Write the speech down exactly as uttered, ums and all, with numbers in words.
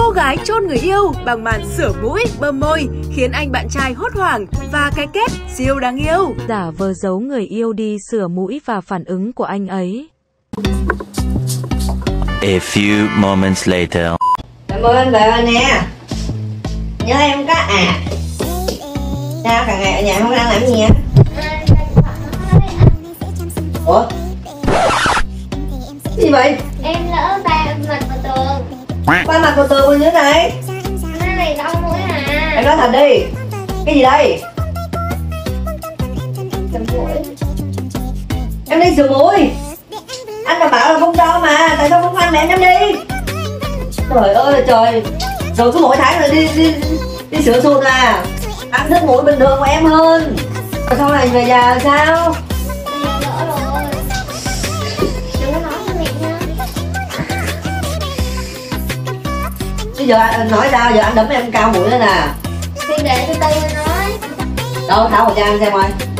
Cô gái chôn người yêu bằng màn sửa mũi, bơm môi khiến anh bạn trai hốt hoảng và cái kết siêu đáng yêu. Giả vờ giấu người yêu đi sửa mũi và phản ứng của anh ấy. A few moments later. Mời anh về rồi nè. Nhớ em có à. Sao cả ngày ở nhà không đang làm gì vậy? Ủa? Cái gì vậy? Em lỡ tay mặt vào tường. Ba mặt vào tường như thế này. Cái này đau mũi à. Em nói thật đi. Cái gì đây? Sửa mũi. Em đi sửa mũi. Anh đã bảo là không cho mà. Tại sao không ăn mẹ em đi? Trời ơi trời. Rồi cứ mỗi tháng rồi đi đi đi sửa sụn à. Ăn nước mũi bình thường của em hơn. Rồi sau này về già sao? Bây giờ lỡ rồi. Đừng có nói cho mẹ nha. Bây giờ anh nói sao? Giờ anh đấm em cao mũi lên nè. Thì để từ từ rồi nói. Đâu tháo khẩu trang anh xem coi.